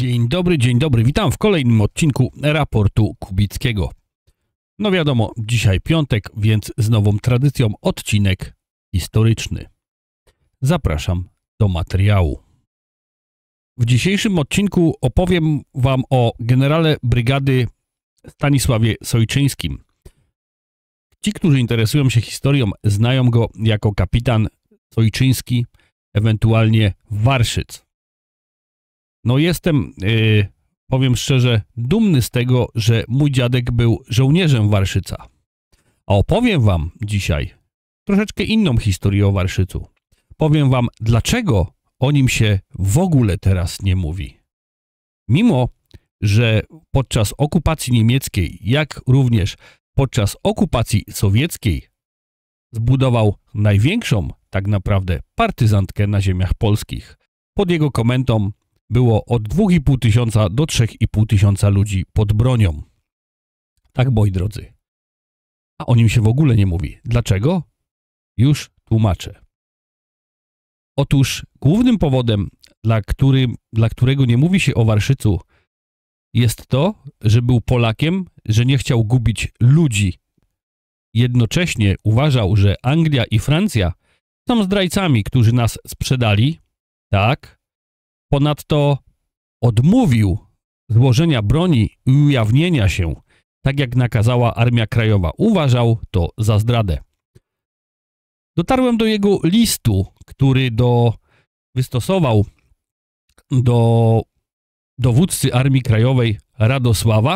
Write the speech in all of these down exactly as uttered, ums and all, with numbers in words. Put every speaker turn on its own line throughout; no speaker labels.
Dzień dobry, dzień dobry. Witam w kolejnym odcinku Raportu Kubickiego. No wiadomo, dzisiaj piątek, więc z nową tradycją odcinek historyczny. Zapraszam do materiału. W dzisiejszym odcinku opowiem wam o generale brygady Stanisławie Sojczyńskim. Ci, którzy interesują się historią, znają go jako kapitan Sojczyński, ewentualnie Warszyc. No jestem, yy, powiem szczerze, dumny z tego, że mój dziadek był żołnierzem Warszyca. A opowiem wam dzisiaj troszeczkę inną historię o Warszycu. Powiem wam, dlaczego o nim się w ogóle teraz nie mówi. Mimo, że podczas okupacji niemieckiej, jak również podczas okupacji sowieckiej zbudował największą tak naprawdę partyzantkę na ziemiach polskich. Pod jego komendą było od dwóch i pół tysiąca do trzech i pół tysiąca ludzi pod bronią. Tak, moi drodzy. A o nim się w ogóle nie mówi. Dlaczego? Już tłumaczę. Otóż głównym powodem, dla, którym, dla którego nie mówi się o Warszycu, jest to, że był Polakiem, że nie chciał gubić ludzi. Jednocześnie uważał, że Anglia i Francja są zdrajcami, którzy nas sprzedali. Tak. Ponadto odmówił złożenia broni i ujawnienia się, tak jak nakazała Armia Krajowa. Uważał to za zdradę. Dotarłem do jego listu, który do, wystosował do dowódcy Armii Krajowej Radosława.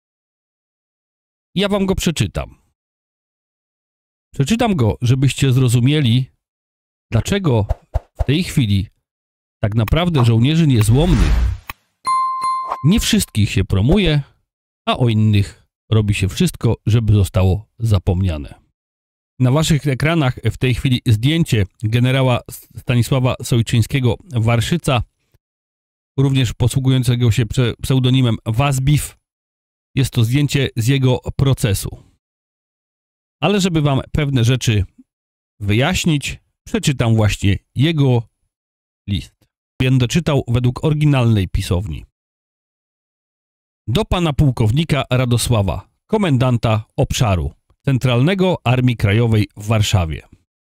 Ja wam go przeczytam. Przeczytam go, żebyście zrozumieli, dlaczego w tej chwili tak naprawdę żołnierzy niezłomnych nie wszystkich się promuje, a o innych robi się wszystko, żeby zostało zapomniane. Na waszych ekranach w tej chwili zdjęcie generała Stanisława Sojczyńskiego Warszyca, również posługującego się pseudonimem Wazbiw. Jest to zdjęcie z jego procesu. Ale żeby wam pewne rzeczy wyjaśnić, przeczytam właśnie jego list. Będę czytał według oryginalnej pisowni. Do pana pułkownika Radosława, komendanta obszaru Centralnego Armii Krajowej w Warszawie.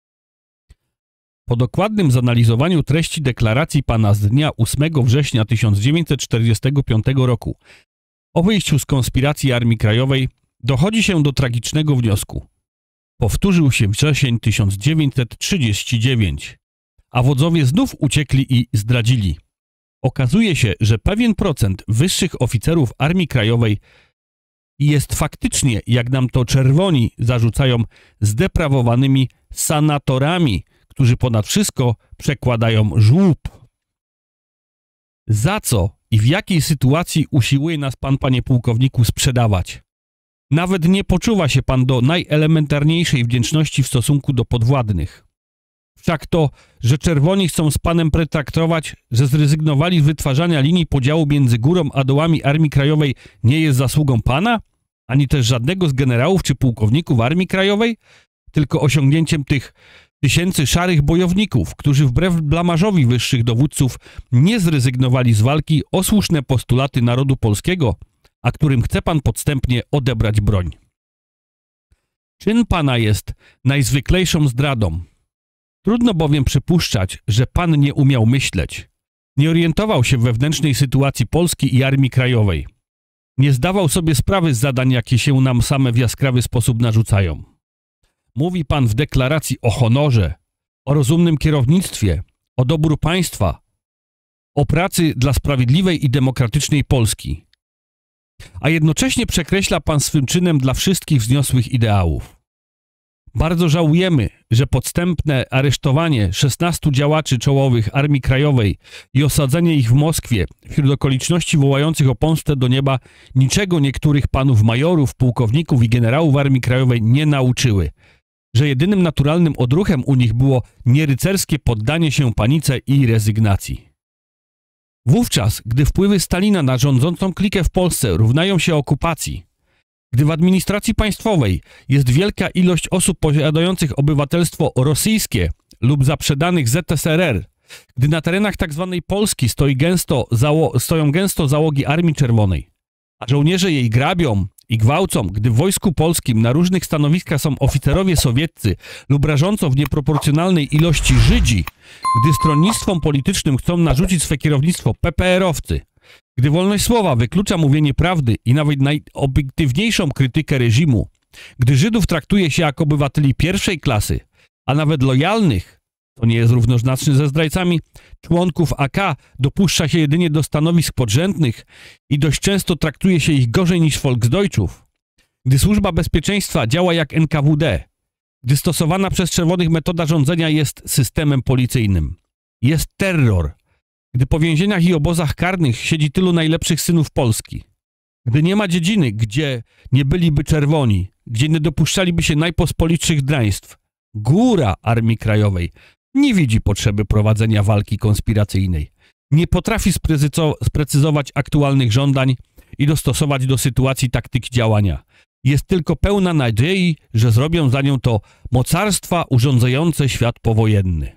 Po dokładnym zanalizowaniu treści deklaracji pana z dnia ósmego września tysiąc dziewięćset czterdziestego piątego roku o wyjściu z konspiracji Armii Krajowej dochodzi się do tragicznego wniosku. Powtórzył się wrzesień tysiąc dziewięćset trzydziesty dziewiąty. A wodzowie znów uciekli i zdradzili. Okazuje się, że pewien procent wyższych oficerów Armii Krajowej jest faktycznie, jak nam to czerwoni zarzucają, zdeprawowanymi sanatorami, którzy ponad wszystko przekładają żłób. Za co i w jakiej sytuacji usiłuje nas pan, panie pułkowniku, sprzedawać? Nawet nie poczuwa się pan do najelementarniejszej wdzięczności w stosunku do podwładnych. Wszak to, że czerwoni chcą z panem pretraktować, że zrezygnowali z wytwarzania linii podziału między górą a dołami Armii Krajowej, nie jest zasługą pana, ani też żadnego z generałów czy pułkowników Armii Krajowej, tylko osiągnięciem tych tysięcy szarych bojowników, którzy wbrew blamarzowi wyższych dowódców nie zrezygnowali z walki o słuszne postulaty narodu polskiego, a którym chce pan podstępnie odebrać broń. Czyn pana jest najzwyklejszą zdradą. Trudno bowiem przypuszczać, że pan nie umiał myśleć. Nie orientował się w wewnętrznej sytuacji Polski i Armii Krajowej. Nie zdawał sobie sprawy z zadań, jakie się nam same w jaskrawy sposób narzucają. Mówi pan w deklaracji o honorze, o rozumnym kierownictwie, o dobru państwa, o pracy dla sprawiedliwej i demokratycznej Polski. A jednocześnie przekreśla pan swym czynem dla wszystkich wzniosłych ideałów. Bardzo żałujemy, że podstępne aresztowanie szesnastu działaczy czołowych Armii Krajowej i osadzenie ich w Moskwie wśród okoliczności wołających o pomstę do nieba niczego niektórych panów majorów, pułkowników i generałów Armii Krajowej nie nauczyły, że jedynym naturalnym odruchem u nich było nierycerskie poddanie się panice i rezygnacji. Wówczas, gdy wpływy Stalina na rządzącą klikę w Polsce równają się okupacji, gdy w administracji państwowej jest wielka ilość osób posiadających obywatelstwo rosyjskie lub zaprzedanych Z S R R, gdy na terenach tzw. Polski stoi gęsto zało- stoją gęsto załogi Armii Czerwonej, a żołnierze jej grabią i gwałcą, gdy w Wojsku Polskim na różnych stanowiskach są oficerowie sowieccy lub rażąco w nieproporcjonalnej ilości Żydzi, gdy stronnictwom politycznym chcą narzucić swe kierownictwo P P R-owcy, gdy wolność słowa wyklucza mówienie prawdy i nawet najobiektywniejszą krytykę reżimu, gdy Żydów traktuje się jako obywateli pierwszej klasy, a nawet lojalnych, to nie jest równoznaczny ze zdrajcami, członków A K dopuszcza się jedynie do stanowisk podrzędnych i dość często traktuje się ich gorzej niż Volksdeutschów, gdy służba bezpieczeństwa działa jak N K W D, gdy stosowana przez czerwonych metoda rządzenia jest systemem policyjnym. Jest terror, gdy po więzieniach i obozach karnych siedzi tylu najlepszych synów Polski, gdy nie ma dziedziny, gdzie nie byliby czerwoni, gdzie nie dopuszczaliby się najpospolitszych draństw, góra Armii Krajowej nie widzi potrzeby prowadzenia walki konspiracyjnej, nie potrafi sprecyzo- sprecyzować aktualnych żądań i dostosować do sytuacji taktyki działania. Jest tylko pełna nadziei, że zrobią za nią to mocarstwa urządzające świat powojenny.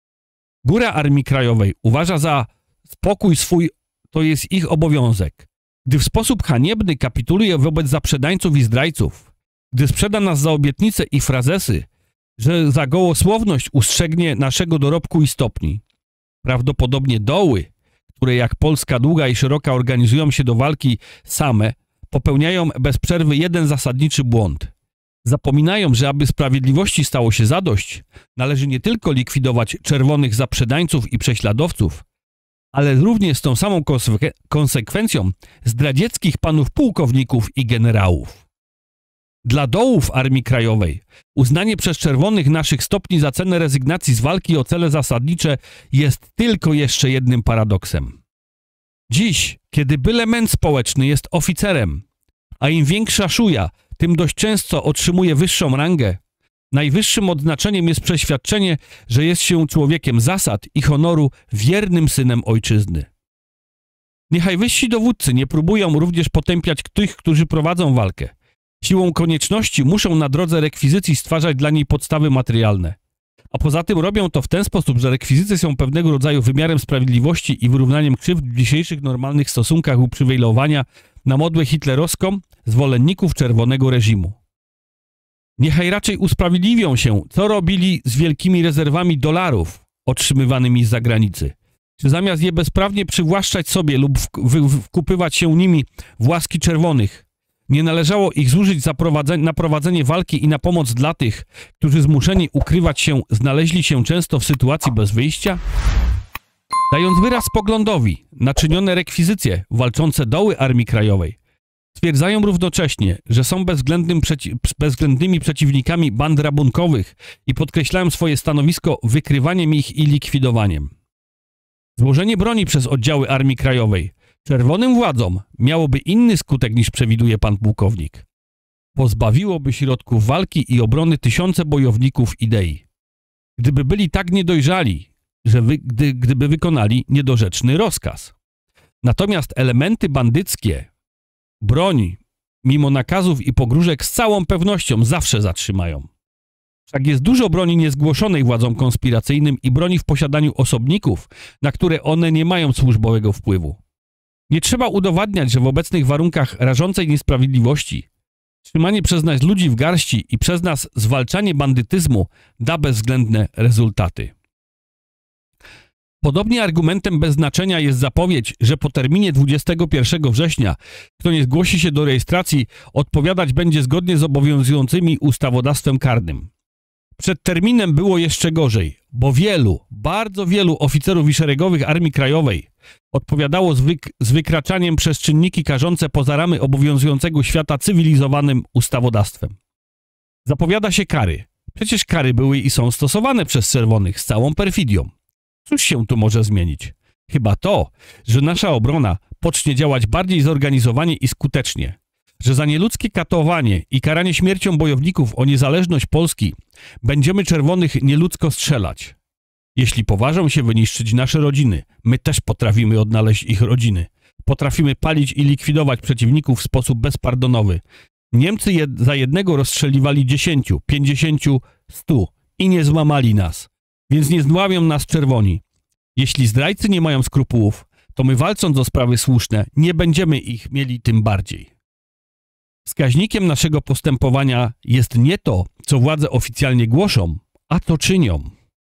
Góra Armii Krajowej uważa za spokój swój, to jest ich obowiązek. Gdy w sposób haniebny kapituluje wobec zaprzedańców i zdrajców, gdy sprzeda nas za obietnice i frazesy, że za gołosłowność ustrzegnie naszego dorobku i stopni. Prawdopodobnie doły, które jak Polska długa i szeroka organizują się do walki same, popełniają bez przerwy jeden zasadniczy błąd. Zapominają, że aby sprawiedliwości stało się zadość, należy nie tylko likwidować czerwonych zaprzedańców i prześladowców, ale również z tą samą konse- konsekwencją zdradzieckich panów pułkowników i generałów. Dla dołów Armii Krajowej uznanie przez czerwonych naszych stopni za cenę rezygnacji z walki o cele zasadnicze jest tylko jeszcze jednym paradoksem. Dziś, kiedy byle męt społeczny jest oficerem, a im większa szuja, tym dość często otrzymuje wyższą rangę, najwyższym odznaczeniem jest przeświadczenie, że jest się człowiekiem zasad i honoru, wiernym synem ojczyzny. Niechaj wyżsi dowódcy nie próbują również potępiać tych, którzy prowadzą walkę. Siłą konieczności muszą na drodze rekwizycji stwarzać dla niej podstawy materialne. A poza tym robią to w ten sposób, że rekwizycje są pewnego rodzaju wymiarem sprawiedliwości i wyrównaniem krzywd w dzisiejszych normalnych stosunkach uprzywilejowania na modłę hitlerowską zwolenników czerwonego reżimu. Niechaj raczej usprawiedliwią się, co robili z wielkimi rezerwami dolarów otrzymywanymi z zagranicy. Czy zamiast je bezprawnie przywłaszczać sobie lub wkupywać się nimi w łaski czerwonych, nie należało ich zużyć za prowadzenie, na prowadzenie walki i na pomoc dla tych, którzy zmuszeni ukrywać się znaleźli się często w sytuacji bez wyjścia? Dając wyraz poglądowi, naczynione rekwizycje walczące doły Armii Krajowej stwierdzają równocześnie, że są bezwzględnym przeci bezwzględnymi przeciwnikami band rabunkowych i podkreślają swoje stanowisko wykrywaniem ich i likwidowaniem. Złożenie broni przez oddziały Armii Krajowej czerwonym władzom miałoby inny skutek niż przewiduje pan pułkownik. Pozbawiłoby środków walki i obrony tysiące bojowników idei. Gdyby byli tak niedojrzali, że wy, gdy, gdyby wykonali niedorzeczny rozkaz. Natomiast elementy bandyckie, broń, mimo nakazów i pogróżek z całą pewnością zawsze zatrzymają. Wszak jest dużo broni niezgłoszonej władzom konspiracyjnym i broni w posiadaniu osobników, na które one nie mają służbowego wpływu. Nie trzeba udowadniać, że w obecnych warunkach rażącej niesprawiedliwości trzymanie przez nas ludzi w garści i przez nas zwalczanie bandytyzmu da bezwzględne rezultaty. Podobnie argumentem bez znaczenia jest zapowiedź, że po terminie dwudziestego pierwszego września, kto nie zgłosi się do rejestracji, odpowiadać będzie zgodnie z obowiązującymi ustawodawstwem karnym. Przed terminem było jeszcze gorzej, bo wielu, bardzo wielu oficerów i szeregowych Armii Krajowej odpowiadało z, wyk z wykraczaniem przez czynniki karzące poza ramy obowiązującego świata cywilizowanym ustawodawstwem. Zapowiada się kary. Przecież kary były i są stosowane przez czerwonych z całą perfidią. Cóż się tu może zmienić? Chyba to, że nasza obrona pocznie działać bardziej zorganizowanie i skutecznie, że za nieludzkie katowanie i karanie śmiercią bojowników o niezależność Polski będziemy czerwonych nieludzko strzelać. Jeśli poważą się wyniszczyć nasze rodziny, my też potrafimy odnaleźć ich rodziny. Potrafimy palić i likwidować przeciwników w sposób bezpardonowy. Niemcy jed za jednego rozstrzeliwali dziesięciu, pięćdziesięciu, stu i nie złamali nas. Więc nie zdławią nas czerwoni. Jeśli zdrajcy nie mają skrupułów, to my walcząc o sprawy słuszne, nie będziemy ich mieli tym bardziej. Wskaźnikiem naszego postępowania jest nie to, co władze oficjalnie głoszą, a co czynią.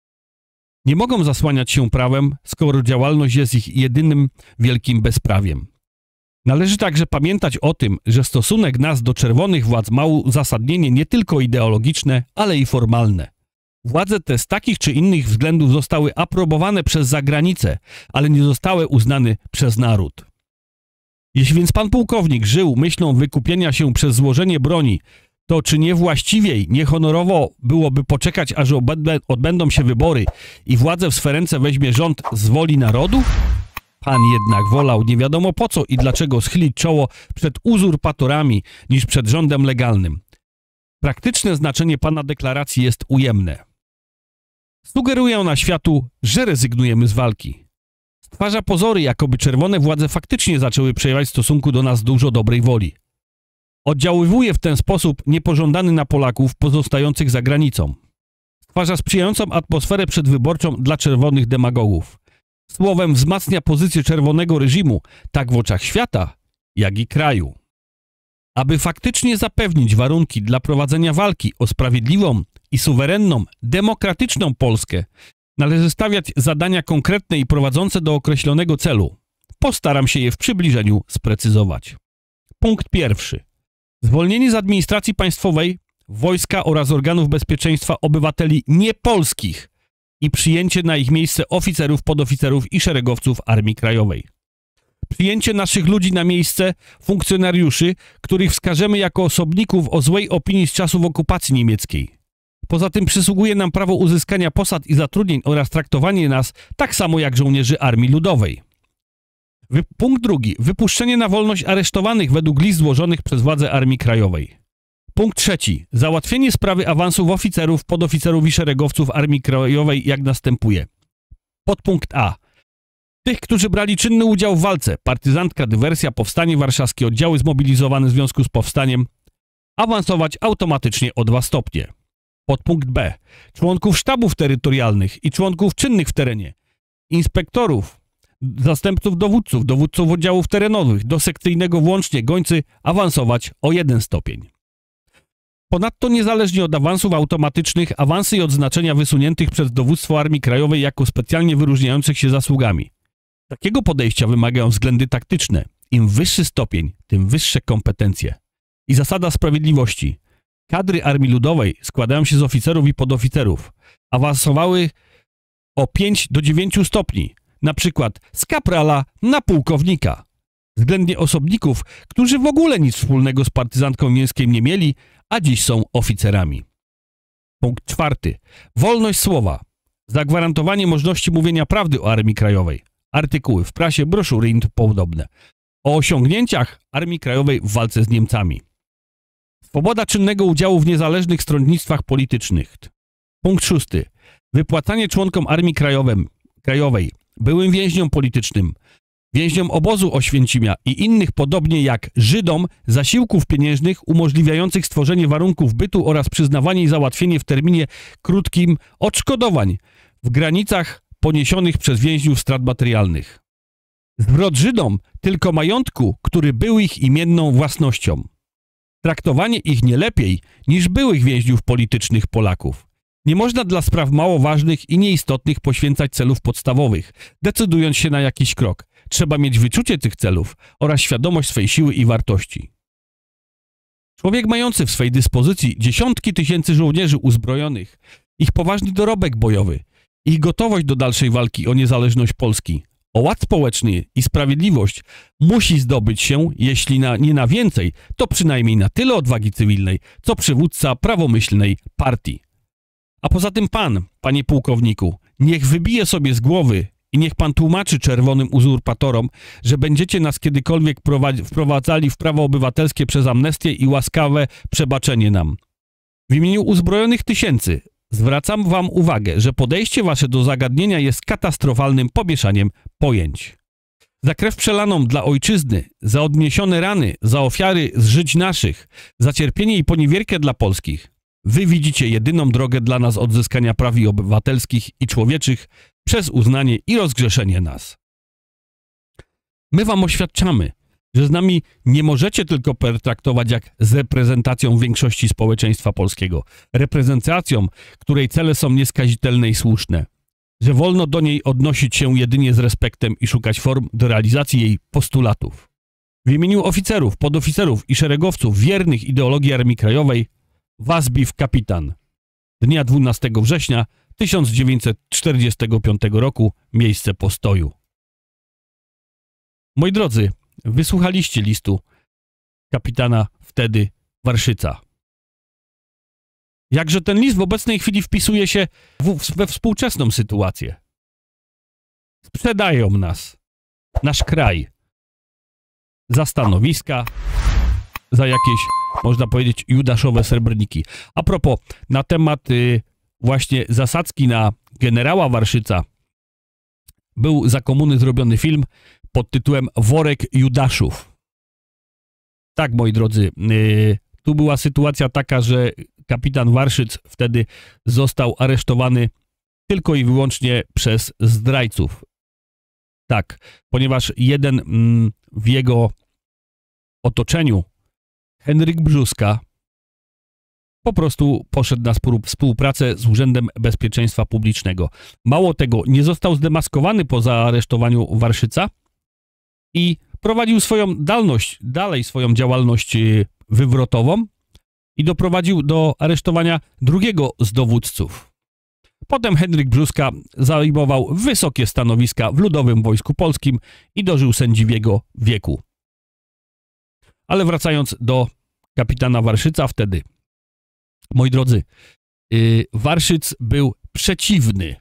Nie mogą zasłaniać się prawem, skoro działalność jest ich jedynym wielkim bezprawiem. Należy także pamiętać o tym, że stosunek nas do czerwonych władz ma uzasadnienie nie tylko ideologiczne, ale i formalne. Władze te z takich czy innych względów zostały aprobowane przez zagranicę, ale nie zostały uznane przez naród. Jeśli więc pan pułkownik żył myślą wykupienia się przez złożenie broni, to czy nie właściwiej, nie honorowo byłoby poczekać, aż odbędą się wybory i władzę w swe ręce weźmie rząd z woli narodu? Pan jednak wolał nie wiadomo po co i dlaczego schylić czoło przed uzurpatorami niż przed rządem legalnym. Praktyczne znaczenie pana deklaracji jest ujemne. Sugeruje ona światu, że rezygnujemy z walki. Stwarza pozory, jakoby czerwone władze faktycznie zaczęły przejawiać w stosunku do nas dużo dobrej woli. Oddziaływuje w ten sposób niepożądany na Polaków pozostających za granicą. Stwarza sprzyjającą atmosferę przedwyborczą dla czerwonych demagogów. Słowem wzmacnia pozycję czerwonego reżimu, tak w oczach świata, jak i kraju. Aby faktycznie zapewnić warunki dla prowadzenia walki o sprawiedliwą i suwerenną, demokratyczną Polskę, należy stawiać zadania konkretne i prowadzące do określonego celu. Postaram się je w przybliżeniu sprecyzować. Punkt pierwszy. Zwolnienie z administracji państwowej, wojska oraz organów bezpieczeństwa obywateli niepolskich i przyjęcie na ich miejsce oficerów, podoficerów i szeregowców Armii Krajowej. Przyjęcie naszych ludzi na miejsce funkcjonariuszy, których wskażemy jako osobników o złej opinii z czasów okupacji niemieckiej. Poza tym przysługuje nam prawo uzyskania posad i zatrudnień oraz traktowanie nas tak samo jak żołnierzy Armii Ludowej. Wy Punkt drugi. Wypuszczenie na wolność aresztowanych według list złożonych przez władze Armii Krajowej. Punkt trzeci. Załatwienie sprawy awansów oficerów, podoficerów i szeregowców Armii Krajowej jak następuje. Podpunkt A. Tych, którzy brali czynny udział w walce, partyzantka, dywersja, powstanie warszawskie, oddziały zmobilizowane w związku z powstaniem, awansować automatycznie o dwa stopnie. Podpunkt B. Członków sztabów terytorialnych i członków czynnych w terenie, inspektorów, zastępców dowódców, dowódców oddziałów terenowych, do sekcyjnego włącznie gońcy awansować o jeden stopień. Ponadto niezależnie od awansów automatycznych, awansy i odznaczenia wysuniętych przez dowództwo Armii Krajowej jako specjalnie wyróżniających się zasługami. Takiego podejścia wymagają względy taktyczne. Im wyższy stopień, tym wyższe kompetencje. I zasada sprawiedliwości. Kadry Armii Ludowej składają się z oficerów i podoficerów. Awansowały o pięć do dziewięciu stopni, na przykład z kaprala na pułkownika. Względnie osobników, którzy w ogóle nic wspólnego z partyzantką mięskiem nie mieli, a dziś są oficerami. Punkt czwarty. Wolność słowa. Zagwarantowanie możliwości mówienia prawdy o Armii Krajowej. Artykuły w prasie, broszury i podobne. O osiągnięciach Armii Krajowej w walce z Niemcami. Swoboda czynnego udziału w niezależnych stronnictwach politycznych. Punkt szósty. Wypłacanie członkom Armii Krajowej, byłym więźniom politycznym, więźniom obozu Oświęcimia i innych podobnie jak Żydom zasiłków pieniężnych umożliwiających stworzenie warunków bytu oraz przyznawanie i załatwienie w terminie krótkim odszkodowań w granicach poniesionych przez więźniów strat materialnych. Zwrot Żydom tylko majątku, który był ich imienną własnością. Traktowanie ich nie lepiej niż byłych więźniów politycznych Polaków. Nie można dla spraw mało ważnych i nieistotnych poświęcać celów podstawowych, decydując się na jakiś krok. Trzeba mieć wyczucie tych celów oraz świadomość swej siły i wartości. Człowiek mający w swej dyspozycji dziesiątki tysięcy żołnierzy uzbrojonych, ich poważny dorobek bojowy, ich gotowość do dalszej walki o niezależność Polski, o ład społeczny i sprawiedliwość musi zdobyć się, jeśli na, nie na więcej, to przynajmniej na tyle odwagi cywilnej, co przywódca prawomyślnej partii. A poza tym pan, panie pułkowniku, niech wybije sobie z głowy i niech pan tłumaczy czerwonym uzurpatorom, że będziecie nas kiedykolwiek wprowadzali w prawo obywatelskie przez amnestię i łaskawe przebaczenie nam. W imieniu uzbrojonych tysięcy zwracam wam uwagę, że podejście wasze do zagadnienia jest katastrofalnym pomieszaniem pojęć. Za krew przelaną dla ojczyzny, za odniesione rany, za ofiary z żyć naszych, za cierpienie i poniewierkę dla polskich, wy widzicie jedyną drogę dla nas odzyskania praw obywatelskich i człowieczych przez uznanie i rozgrzeszenie nas. My wam oświadczamy, że z nami nie możecie tylko pertraktować jak z reprezentacją większości społeczeństwa polskiego, reprezentacją, której cele są nieskazitelne i słuszne, że wolno do niej odnosić się jedynie z respektem i szukać form do realizacji jej postulatów. W imieniu oficerów, podoficerów i szeregowców wiernych ideologii Armii Krajowej Wazbiw kapitan. Dnia dwunastego września tysiąc dziewięćset czterdziestego piątego roku, miejsce postoju. Moi drodzy, wysłuchaliście listu kapitana wtedy Warszyca. Jakże ten list w obecnej chwili wpisuje się w, we współczesną sytuację. Sprzedają nas, nasz kraj, za stanowiska, za jakieś, można powiedzieć, judaszowe srebrniki. A propos, na temat y, właśnie zasadzki na generała Warszyca był za komuny zrobiony film pod tytułem Worek Judaszów. Tak, moi drodzy, y, tu była sytuacja taka, że kapitan Warszyc wtedy został aresztowany tylko i wyłącznie przez zdrajców. Tak, ponieważ jeden mm, w jego otoczeniu, Henryk Brzuska, po prostu poszedł na współpracę z Urzędem Bezpieczeństwa Publicznego. Mało tego, nie został zdemaskowany po zaaresztowaniu Warszyca i prowadził swoją dalność, dalej swoją działalność wywrotową i doprowadził do aresztowania drugiego z dowódców. Potem Henryk Brzuska zajmował wysokie stanowiska w Ludowym Wojsku Polskim i dożył sędziwiego wieku. Ale wracając do kapitana Warszyca wtedy, moi drodzy, yy, Warszyc był przeciwny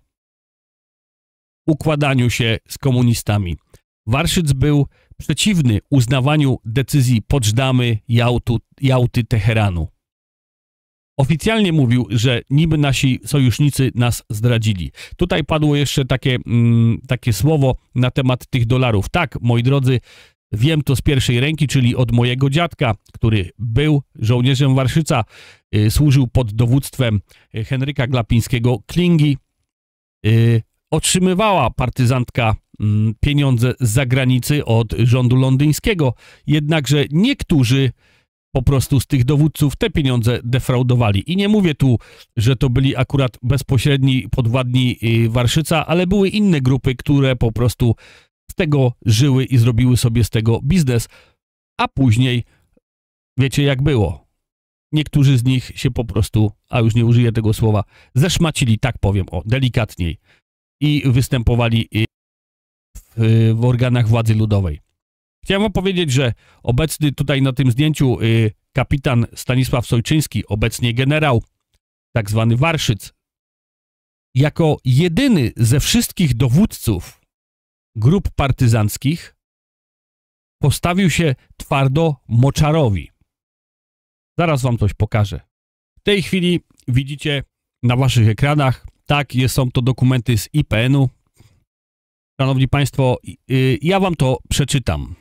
układaniu się z komunistami. Warszyc był przeciwny uznawaniu decyzji Poczdamy, Jałtu, Jałty, Teheranu. Oficjalnie mówił, że niby nasi sojusznicy nas zdradzili. Tutaj padło jeszcze takie, mm, takie słowo na temat tych dolarów. Tak, moi drodzy, wiem to z pierwszej ręki, czyli od mojego dziadka, który był żołnierzem Warszyca, y, służył pod dowództwem Henryka Glapińskiego Klingi. Y, otrzymywała partyzantka y, pieniądze z zagranicy od rządu londyńskiego, jednakże niektórzy po prostu z tych dowódców te pieniądze defraudowali. I nie mówię tu, że to byli akurat bezpośredni podwładni y, Warszyca, ale były inne grupy, które po prostu z tego żyły i zrobiły sobie z tego biznes, a później wiecie jak było. Niektórzy z nich się po prostu, a już nie użyję tego słowa, zeszmacili, tak powiem, o, delikatniej i występowali w, w organach władzy ludowej. Chciałem wam powiedzieć, że obecny tutaj na tym zdjęciu y, kapitan Stanisław Sojczyński, obecnie generał, tak zwany Warszyc, jako jedyny ze wszystkich dowódców grup partyzanckich postawił się twardo Moczarowi. Zaraz wam coś pokażę. W tej chwili widzicie na waszych ekranach, tak, jest, są to dokumenty z I P N-u. Szanowni Państwo, yy, ja wam to przeczytam.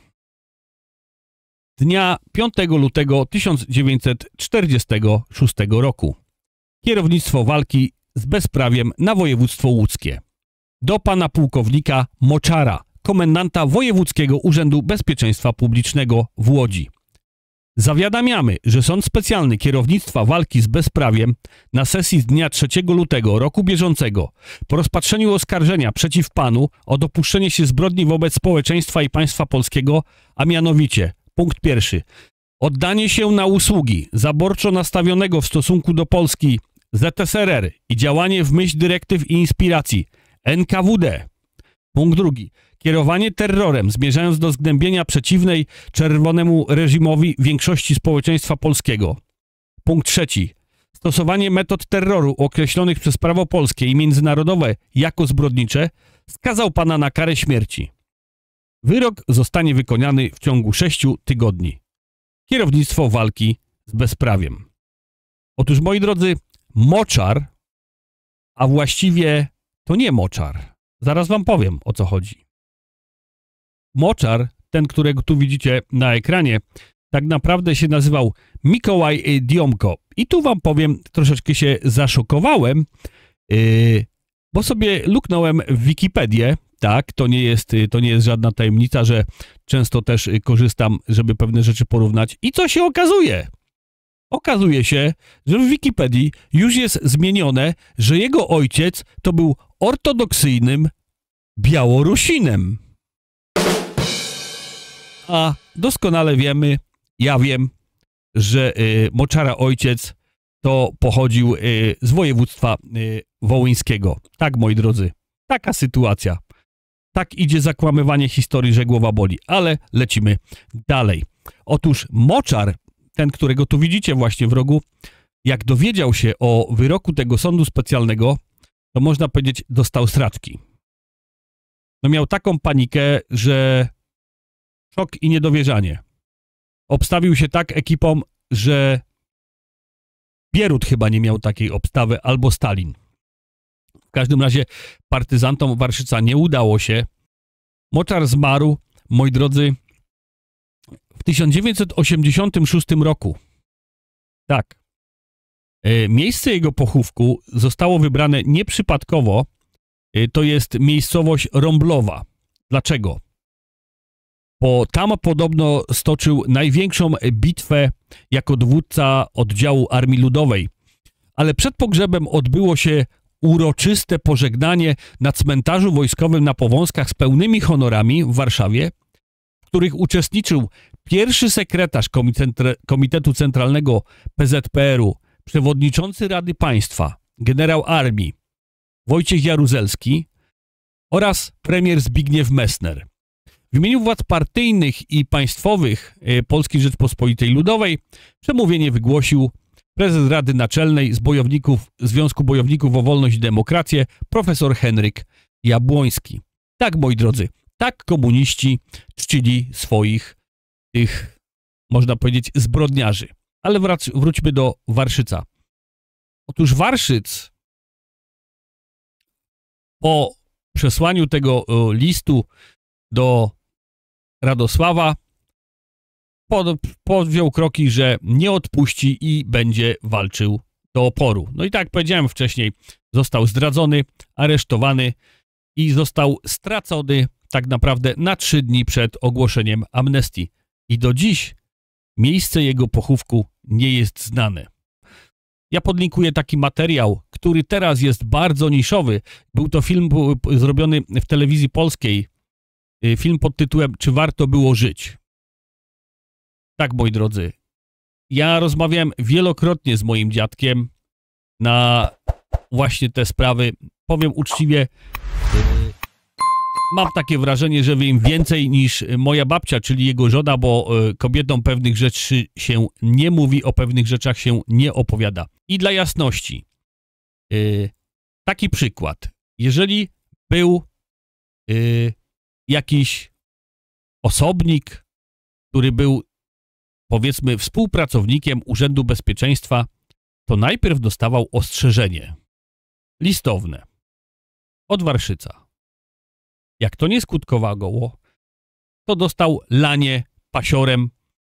Dnia piątego lutego tysiąc dziewięćset czterdziestego szóstego roku. Kierownictwo walki z bezprawiem na województwo łódzkie. Do pana pułkownika Moczara, komendanta Wojewódzkiego Urzędu Bezpieczeństwa Publicznego w Łodzi. Zawiadamiamy, że Sąd Specjalny Kierownictwa Walki z Bezprawiem na sesji z dnia trzeciego lutego roku bieżącego po rozpatrzeniu oskarżenia przeciw panu o dopuszczenie się zbrodni wobec społeczeństwa i państwa polskiego, a mianowicie punkt pierwszy. Oddanie się na usługi zaborczo nastawionego w stosunku do Polski Z S R R i działanie w myśl dyrektyw i inspiracji N K W D. Punkt drugi. Kierowanie terrorem zmierzając do zgnębienia przeciwnej czerwonemu reżimowi większości społeczeństwa polskiego. Punkt trzeci. Stosowanie metod terroru określonych przez prawo polskie i międzynarodowe jako zbrodnicze skazał pana na karę śmierci. Wyrok zostanie wykonany w ciągu sześciu tygodni. Kierownictwo walki z bezprawiem. Otóż, moi drodzy, Moczar, a właściwie to nie Moczar. Zaraz wam powiem, o co chodzi. Moczar, ten, którego tu widzicie na ekranie, tak naprawdę się nazywał Mikołaj Diomko. I tu wam powiem, troszeczkę się zaszokowałem, yy, Bo sobie luknąłem w Wikipedię, tak, to nie jest, to nie jest żadna tajemnica, że często też korzystam, żeby pewne rzeczy porównać. I co się okazuje? Okazuje się, że w Wikipedii już jest zmienione, że jego ojciec to był ortodoksyjnym Białorusinem. A doskonale wiemy, ja wiem, że y, Moczara ojciec to pochodził y, z województwa y, wołyńskiego. Tak, moi drodzy, taka sytuacja. Tak idzie zakłamywanie historii, że głowa boli. Ale lecimy dalej. Otóż Moczar, ten, którego tu widzicie właśnie w rogu, jak dowiedział się o wyroku tego sądu specjalnego, to można powiedzieć, dostał straczki. No miał taką panikę, że szok i niedowierzanie. Obstawił się tak ekipą, że Bierut chyba nie miał takiej obstawy, albo Stalin. W każdym razie partyzantom Warszyca nie udało się. Moczar zmarł, moi drodzy, w tysiąc dziewięćset osiemdziesiątym szóstym roku. Tak. E, miejsce jego pochówku zostało wybrane nieprzypadkowo. E, to jest miejscowość Rąblowa. Dlaczego? Bo tam podobno stoczył największą bitwę jako dowódca oddziału Armii Ludowej. Ale przed pogrzebem odbyło się uroczyste pożegnanie na cmentarzu wojskowym na Powązkach z pełnymi honorami w Warszawie, w których uczestniczył pierwszy sekretarz Komitetu Centralnego P Z P R u, przewodniczący Rady Państwa, generał armii Wojciech Jaruzelski oraz premier Zbigniew Messner. W imieniu władz partyjnych i państwowych Polskiej Rzeczpospolitej Ludowej przemówienie wygłosił prezes Rady Naczelnej z bojowników Związku Bojowników o Wolność i Demokrację, profesor Henryk Jabłoński. Tak, moi drodzy, tak komuniści czcili swoich, tych, można powiedzieć, zbrodniarzy. Ale wrac, wróćmy do Warszyca. Otóż Warszyc po przesłaniu tego o, listu do Radosława pod, podjął kroki, że nie odpuści i będzie walczył do oporu. No i tak jak powiedziałem wcześniej, został zdradzony, aresztowany i został stracony tak naprawdę na trzy dni przed ogłoszeniem amnestii. I do dziś miejsce jego pochówku nie jest znane. Ja podlinkuję taki materiał, który teraz jest bardzo niszowy. Był to film zrobiony w telewizji polskiej. Film pod tytułem Czy warto było żyć? Tak, moi drodzy. Ja rozmawiałem wielokrotnie z moim dziadkiem na właśnie te sprawy. Powiem uczciwie, mam takie wrażenie, że wiem więcej niż moja babcia, czyli jego żona, bo kobietom pewnych rzeczy się nie mówi, o pewnych rzeczach się nie opowiada. I dla jasności, taki przykład. Jeżeli był jakiś osobnik, który był, powiedzmy, współpracownikiem Urzędu Bezpieczeństwa, to najpierw dostawał ostrzeżenie listowne od Warszyca. Jak to nie skutkowało, to dostał lanie pasiorem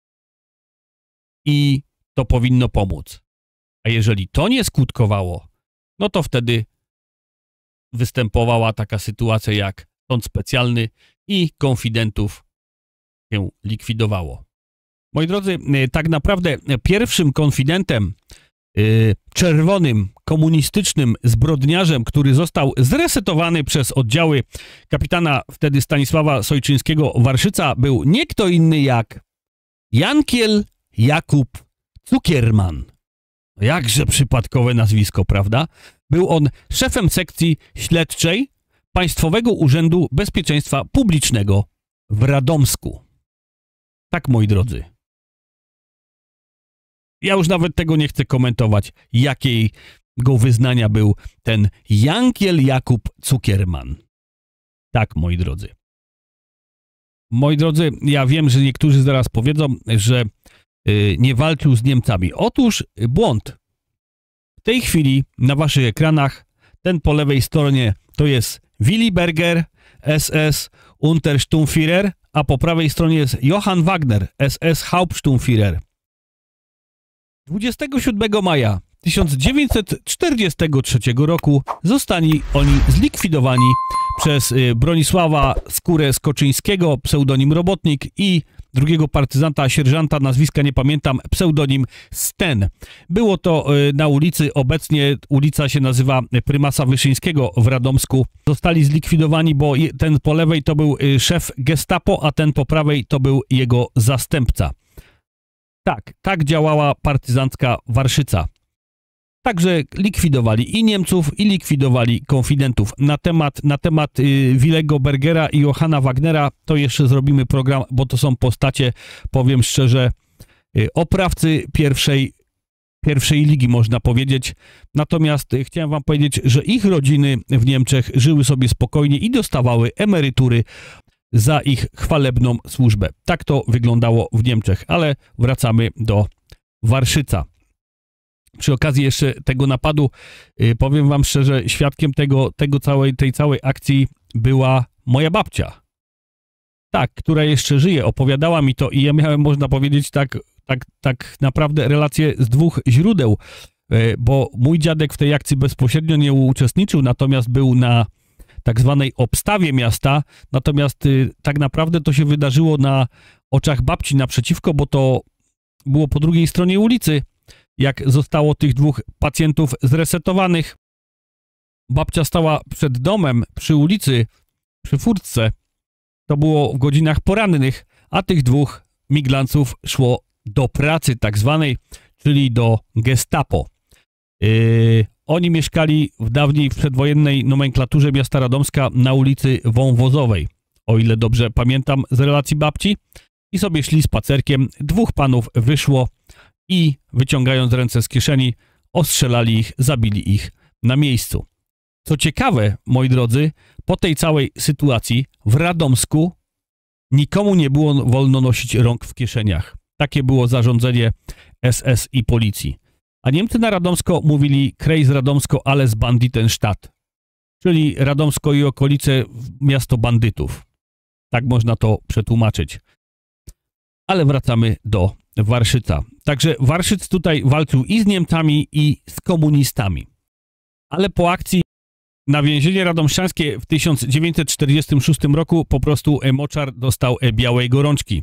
i to powinno pomóc. A jeżeli to nie skutkowało, no to wtedy występowała taka sytuacja jak sąd specjalny i konfidentów się likwidowało. Moi drodzy, tak naprawdę pierwszym konfidentem, yy, czerwonym, komunistycznym zbrodniarzem, który został zresetowany przez oddziały kapitana wtedy Stanisława Sojczyńskiego-Warszyca, był nie kto inny jak Jankiel Jakub Cukierman. Jakże przypadkowe nazwisko, prawda? Był on szefem sekcji śledczej Państwowego Urzędu Bezpieczeństwa Publicznego w Radomsku. Tak, moi drodzy. Ja już nawet tego nie chcę komentować, jakiego wyznania był ten Jankiel Jakub Cukierman. Tak, moi drodzy. Moi drodzy, ja wiem, że niektórzy zaraz powiedzą, że yy, nie walczył z Niemcami. Otóż błąd. W tej chwili na waszych ekranach ten po lewej stronie to jest Willy Berger, S S Untersturmführer, a po prawej stronie jest Johann Wagner, S S Hauptsturmführer. dwudziestego siódmego maja tysiąc dziewięćset czterdziestego trzeciego roku zostali oni zlikwidowani przez Bronisława Skórę-Skoczyńskiego, pseudonim Robotnik, i drugiego partyzanta, sierżanta, nazwiska nie pamiętam, pseudonim Sten. Było to na ulicy, obecnie ulica się nazywa Prymasa Wyszyńskiego w Radomsku. Zostali zlikwidowani, bo ten po lewej to był szef gestapo, a ten po prawej to był jego zastępca. Tak, tak działała partyzancka Warszyca. Także likwidowali i Niemców, i likwidowali konfidentów. Na temat, na temat y, Willego Bergera i Johanna Wagnera to jeszcze zrobimy program, bo to są postacie, powiem szczerze, y, oprawcy pierwszej, pierwszej ligi, można powiedzieć. Natomiast y, chciałem wam powiedzieć, że ich rodziny w Niemczech żyły sobie spokojnie i dostawały emerytury za ich chwalebną służbę. Tak to wyglądało w Niemczech, ale wracamy do Warszyca. Przy okazji jeszcze tego napadu, yy, powiem wam szczerze, świadkiem tego, tego całej, tej całej akcji była moja babcia. Tak, która jeszcze żyje, opowiadała mi to i ja miałem, można powiedzieć, tak, tak, tak naprawdę relacje z dwóch źródeł, yy, bo mój dziadek w tej akcji bezpośrednio nie uczestniczył, natomiast był na tak zwanej obstawie miasta, natomiast yy, tak naprawdę to się wydarzyło na oczach babci naprzeciwko, bo to było po drugiej stronie ulicy. Jak zostało tych dwóch pacjentów zresetowanych, babcia stała przed domem, przy ulicy, przy furtce. To było w godzinach porannych, a tych dwóch miglanców szło do pracy tak zwanej, czyli do gestapo. Yy, oni mieszkali w dawniej w przedwojennej nomenklaturze miasta Radomska na ulicy Wąwozowej, o ile dobrze pamiętam z relacji babci, i sobie szli spacerkiem. Dwóch panów wyszło i wyciągając ręce z kieszeni, ostrzelali ich, zabili ich na miejscu. Co ciekawe, moi drodzy, po tej całej sytuacji w Radomsku nikomu nie było wolno nosić rąk w kieszeniach. Takie było zarządzenie S S i policji. A Niemcy na Radomsko mówili Kreis Radomsko, alles Banditenstadt, czyli Radomsko i okolice, miasto bandytów. Tak można to przetłumaczyć. Ale wracamy do Warszyca. Także Warszyc tutaj walczył i z Niemcami, i z komunistami. Ale po akcji na więzienie radomszczańskie w tysiąc dziewięćset czterdziestym szóstym roku po prostu Moczar dostał białej gorączki.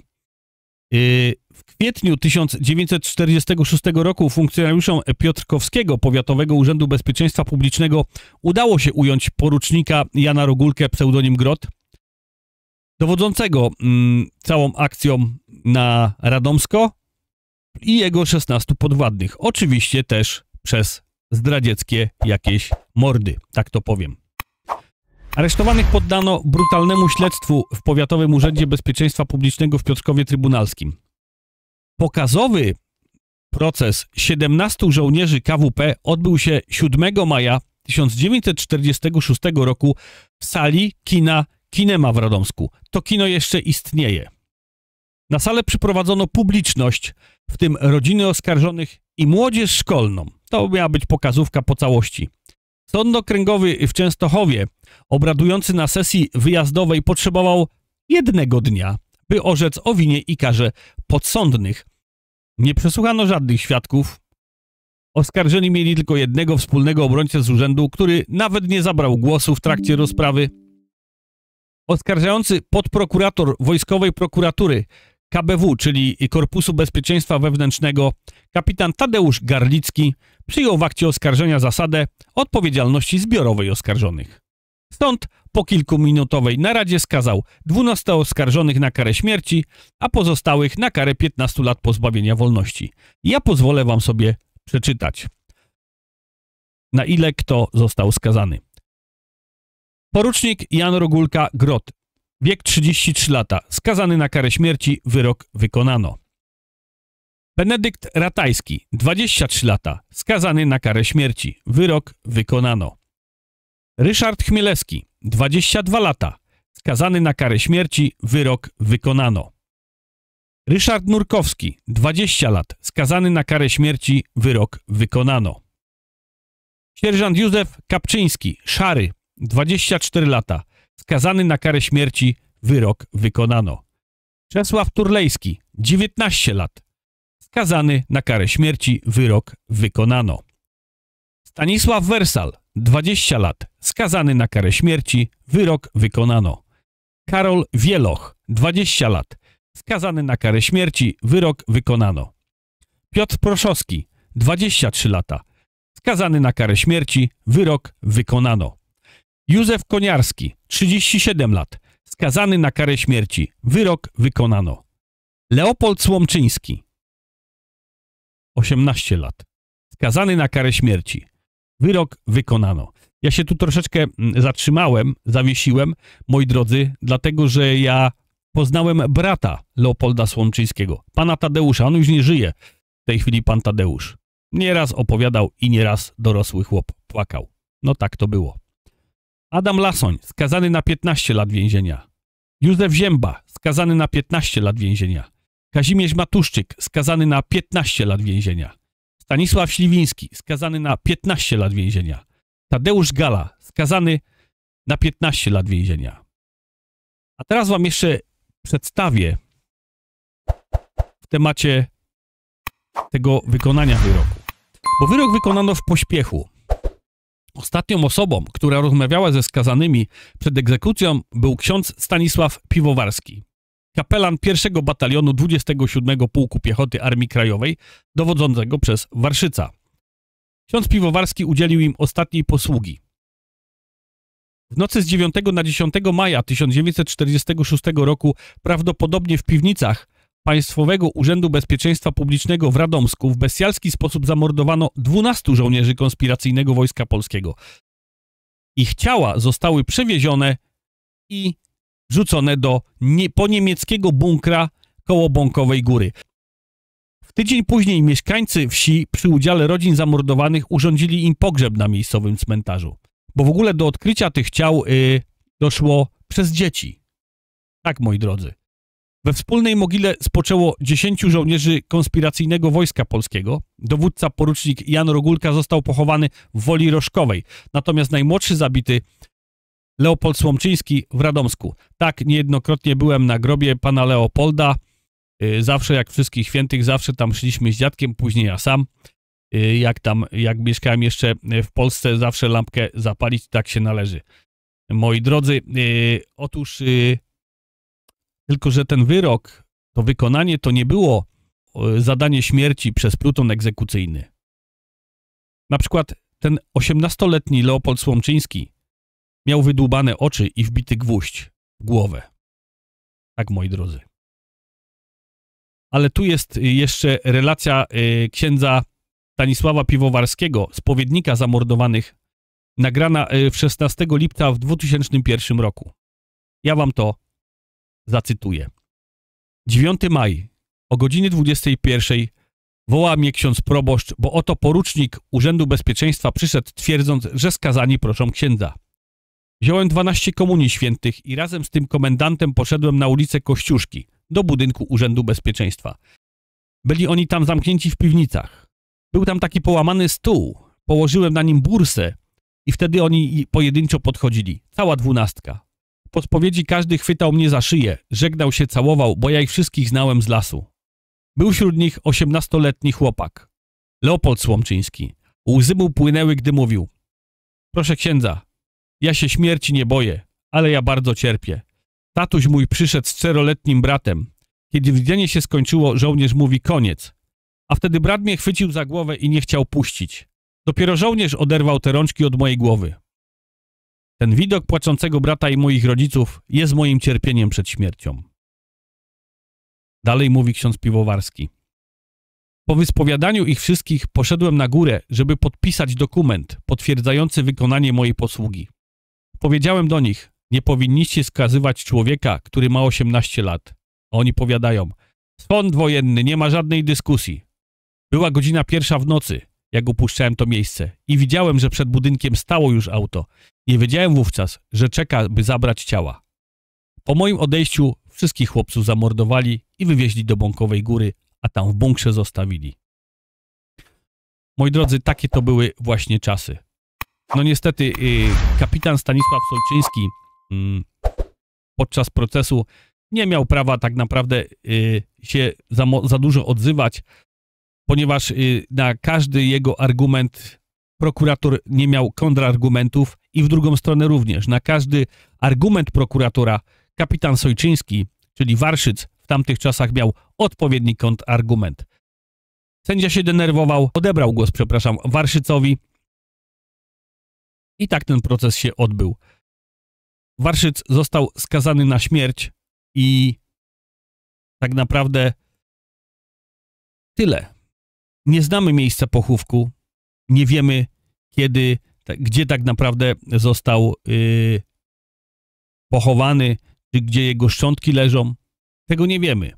W kwietniu tysiąc dziewięćset czterdziestego szóstego roku funkcjonariuszom Piotrkowskiego Powiatowego Urzędu Bezpieczeństwa Publicznego udało się ująć porucznika Jana Rogulkę, pseudonim Grot, dowodzącego mm, całą akcją na Radomsko, i jego szesnastu podwładnych. Oczywiście też przez zdradzieckie jakieś mordy, tak to powiem. Aresztowanych poddano brutalnemu śledztwu w Powiatowym Urzędzie Bezpieczeństwa Publicznego w Piotrkowie Trybunalskim. Pokazowy proces siedemnastu żołnierzy K W P odbył się siódmego maja tysiąc dziewięćset czterdziestego szóstego roku w sali kina Kinema w Radomsku. To kino jeszcze istnieje. Na salę przyprowadzono publiczność, w tym rodziny oskarżonych i młodzież szkolną. To miała być pokazówka po całości. Sąd okręgowy w Częstochowie, obradujący na sesji wyjazdowej, potrzebował jednego dnia, by orzec o winie i karze podsądnych. Nie przesłuchano żadnych świadków. Oskarżeni mieli tylko jednego wspólnego obrońcę z urzędu, który nawet nie zabrał głosu w trakcie rozprawy. Oskarżający podprokurator Wojskowej Prokuratury K B W, czyli Korpusu Bezpieczeństwa Wewnętrznego, kapitan Tadeusz Garlicki, przyjął w akcie oskarżenia zasadę odpowiedzialności zbiorowej oskarżonych. Sąd po kilkuminutowej naradzie skazał dwunastu oskarżonych na karę śmierci, a pozostałych na karę piętnastu lat pozbawienia wolności. Ja pozwolę wam sobie przeczytać, na ile kto został skazany. Porucznik Jan Rogulka Grot, wiek trzydzieści trzy lata, skazany na karę śmierci, wyrok wykonano. Benedykt Ratajski, dwadzieścia trzy lata, skazany na karę śmierci, wyrok wykonano. Ryszard Chmielewski, dwadzieścia dwa lata, skazany na karę śmierci, wyrok wykonano. Ryszard Nurkowski, dwadzieścia lat, skazany na karę śmierci, wyrok wykonano. Sierżant Józef Kapczyński, szary, dwadzieścia cztery lata, skazany na karę śmierci, wyrok wykonano. Czesław Turlejski, dziewiętnaście lat, skazany na karę śmierci, wyrok wykonano. Stanisław Wersal, dwadzieścia lat, skazany na karę śmierci, wyrok wykonano. Karol Wieloch, dwadzieścia lat, skazany na karę śmierci, wyrok wykonano. Piotr Proszowski, dwadzieścia trzy lata, skazany na karę śmierci, wyrok wykonano. Józef Koniarski, trzydzieści siedem lat, skazany na karę śmierci, wyrok wykonano. Leopold Słomczyński, osiemnaście lat, skazany na karę śmierci, wyrok wykonano. Ja się tu troszeczkę zatrzymałem, zawiesiłem, moi drodzy, dlatego że ja poznałem brata Leopolda Słomczyńskiego, pana Tadeusza. On już nie żyje w tej chwili, pan Tadeusz. Nieraz opowiadał i nieraz dorosły chłop płakał. No tak to było. Adam Lasoń, skazany na piętnaście lat więzienia. Józef Zięba, skazany na piętnaście lat więzienia. Kazimierz Matuszczyk, skazany na piętnaście lat więzienia. Stanisław Śliwiński, skazany na piętnaście lat więzienia. Tadeusz Gala, skazany na piętnaście lat więzienia. A teraz wam jeszcze przedstawię w temacie tego wykonania wyroku. Bo wyrok wykonano w pośpiechu. Ostatnią osobą, która rozmawiała ze skazanymi przed egzekucją, był ksiądz Stanisław Piwowarski, kapelan pierwszego batalionu dwudziestego siódmego Pułku Piechoty Armii Krajowej, dowodzącego przez Warszyca. Ksiądz Piwowarski udzielił im ostatniej posługi. W nocy z dziewiątego na dziesiątego maja tysiąc dziewięćset czterdziestego szóstego roku prawdopodobnie w piwnicach Państwowego Urzędu Bezpieczeństwa Publicznego w Radomsku w bestialski sposób zamordowano dwunastu żołnierzy konspiracyjnego Wojska Polskiego. Ich ciała zostały przewiezione i wrzucone do nie, poniemieckiego bunkra koło Bąkowej Góry. W tydzień później mieszkańcy wsi przy udziale rodzin zamordowanych urządzili im pogrzeb na miejscowym cmentarzu. Bo w ogóle do odkrycia tych ciał y, doszło przez dzieci. Tak, moi drodzy. We wspólnej mogile spoczęło dziesięciu żołnierzy konspiracyjnego Wojska Polskiego. Dowódca porucznik Jan Rogulka został pochowany w Woli Rożkowej. Natomiast najmłodszy zabity Leopold Słomczyński w Radomsku. Tak, niejednokrotnie byłem na grobie pana Leopolda. Yy, zawsze, jak wszystkich świętych, zawsze tam szliśmy z dziadkiem, później ja sam. Yy, jak tam, jak mieszkałem jeszcze w Polsce, zawsze lampkę zapalić, tak się należy. Moi drodzy, yy, otóż... Yy, Tylko że ten wyrok, to wykonanie to nie było zadanie śmierci przez pluton egzekucyjny. Na przykład ten osiemnastoletni Leopold Słomczyński miał wydłubane oczy i wbity gwóźdź w głowę. Tak, moi drodzy. Ale tu jest jeszcze relacja księdza Stanisława Piwowarskiego, spowiednika zamordowanych, nagrana w szesnastego lipca w dwutysięcznym pierwszym roku. Ja wam to zacytuję. dziewiątego maja o godzinie dwudziestej pierwszej woła mnie ksiądz proboszcz, bo oto porucznik Urzędu Bezpieczeństwa przyszedł, twierdząc, że skazani proszą księdza. Wziąłem dwanaście komunii świętych i razem z tym komendantem poszedłem na ulicę Kościuszki, do budynku Urzędu Bezpieczeństwa. Byli oni tam zamknięci w piwnicach. Był tam taki połamany stół. Położyłem na nim bursę i wtedy oni pojedynczo podchodzili. Cała dwunastka. Po spowiedzi każdy chwytał mnie za szyję, żegnał się, całował, bo ja ich wszystkich znałem z lasu. Był wśród nich osiemnastoletni chłopak, Leopold Słomczyński. Łzy mu płynęły, gdy mówił: proszę księdza, ja się śmierci nie boję, ale ja bardzo cierpię. Tatuś mój przyszedł z czteroletnim bratem. Kiedy widzenie się skończyło, żołnierz mówi: koniec. A wtedy brat mnie chwycił za głowę i nie chciał puścić. Dopiero żołnierz oderwał te rączki od mojej głowy. Ten widok płaczącego brata i moich rodziców jest moim cierpieniem przed śmiercią. Dalej mówi ksiądz Piwowarski. Po wyspowiadaniu ich wszystkich poszedłem na górę, żeby podpisać dokument potwierdzający wykonanie mojej posługi. Powiedziałem do nich: nie powinniście skazywać człowieka, który ma osiemnaście lat. A oni powiadają: sąd wojenny, nie ma żadnej dyskusji. Była godzina pierwsza w nocy, jak opuszczałem to miejsce i widziałem, że przed budynkiem stało już auto. Nie wiedziałem wówczas, że czeka, by zabrać ciała. Po moim odejściu wszystkich chłopców zamordowali i wywieźli do Bąkowej Góry, a tam w bunkrze zostawili. Moi drodzy, takie to były właśnie czasy. No niestety yy, kapitan Stanisław Solczyński yy, podczas procesu nie miał prawa tak naprawdę yy, się za, za dużo odzywać, ponieważ yy, na każdy jego argument prokurator nie miał kontrargumentów i w drugą stronę również. Na każdy argument prokuratora kapitan Sojczyński, czyli Warszyc, w tamtych czasach miał odpowiedni kontrargument. Sędzia się denerwował, odebrał głos, przepraszam, Warszycowi i tak ten proces się odbył. Warszyc został skazany na śmierć i tak naprawdę tyle. Nie znamy miejsca pochówku, nie wiemy kiedy, gdzie tak naprawdę został yy, pochowany, czy gdzie jego szczątki leżą. Tego nie wiemy.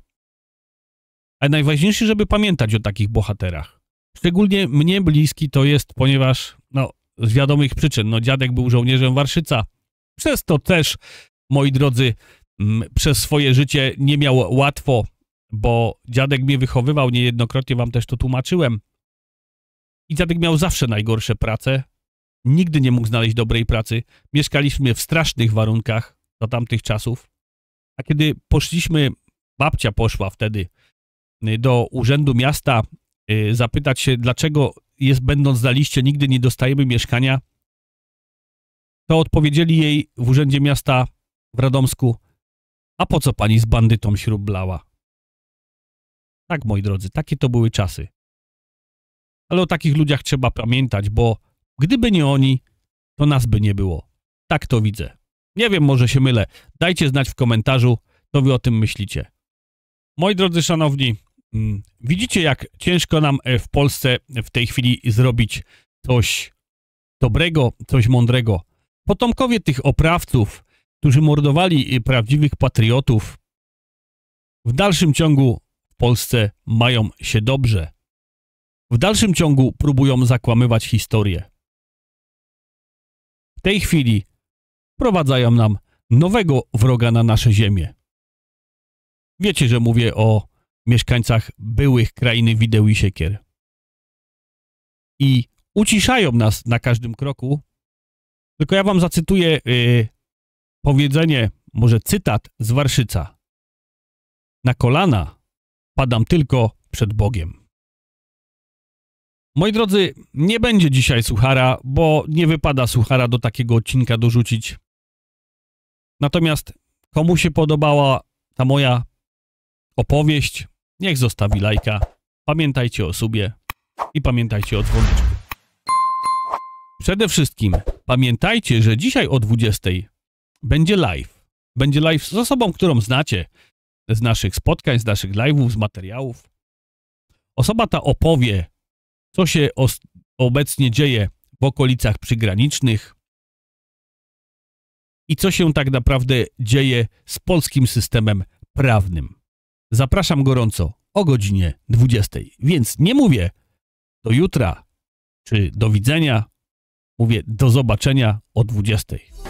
Ale najważniejsze, żeby pamiętać o takich bohaterach. Szczególnie mnie bliski to jest, ponieważ no, z wiadomych przyczyn, no dziadek był żołnierzem Warszyca. Przez to też, moi drodzy, m, przez swoje życie nie miał łatwo, bo dziadek mnie wychowywał, niejednokrotnie wam też to tłumaczyłem. I dziadek miał zawsze najgorsze prace. Nigdy nie mógł znaleźć dobrej pracy. Mieszkaliśmy w strasznych warunkach do tamtych czasów. A kiedy poszliśmy, babcia poszła wtedy do Urzędu Miasta y, zapytać się, dlaczego jest, będąc na liście, nigdy nie dostajemy mieszkania, to odpowiedzieli jej w Urzędzie Miasta w Radomsku, a po co pani z bandytą śrublała? Tak, moi drodzy, takie to były czasy. Ale o takich ludziach trzeba pamiętać, bo gdyby nie oni, to nas by nie było. Tak to widzę. Nie wiem, może się mylę. Dajcie znać w komentarzu, co wy o tym myślicie. Moi drodzy szanowni, widzicie, jak ciężko nam w Polsce w tej chwili zrobić coś dobrego, coś mądrego. Potomkowie tych oprawców, którzy mordowali prawdziwych patriotów, w dalszym ciągu w Polsce mają się dobrze. W dalszym ciągu próbują zakłamywać historię. W tej chwili wprowadzają nam nowego wroga na nasze ziemię. Wiecie, że mówię o mieszkańcach byłych krainy wideł i siekier. I uciszają nas na każdym kroku. Tylko ja wam zacytuję yy, powiedzenie, może cytat z Warszyca. Na kolana padam tylko przed Bogiem. Moi drodzy, nie będzie dzisiaj suchara, bo nie wypada suchara do takiego odcinka dorzucić. Natomiast komu się podobała ta moja opowieść, niech zostawi lajka. Pamiętajcie o subie i pamiętajcie o dzwoneczku. Przede wszystkim pamiętajcie, że dzisiaj o dwudziestej będzie live. Będzie live z osobą, którą znacie z naszych spotkań, z naszych live'ów, z materiałów. Osoba ta opowie, co się obecnie dzieje w okolicach przygranicznych i co się tak naprawdę dzieje z polskim systemem prawnym. Zapraszam gorąco o godzinie dwudziestej. Więc nie mówię do jutra czy do widzenia, mówię do zobaczenia o dwudziestej.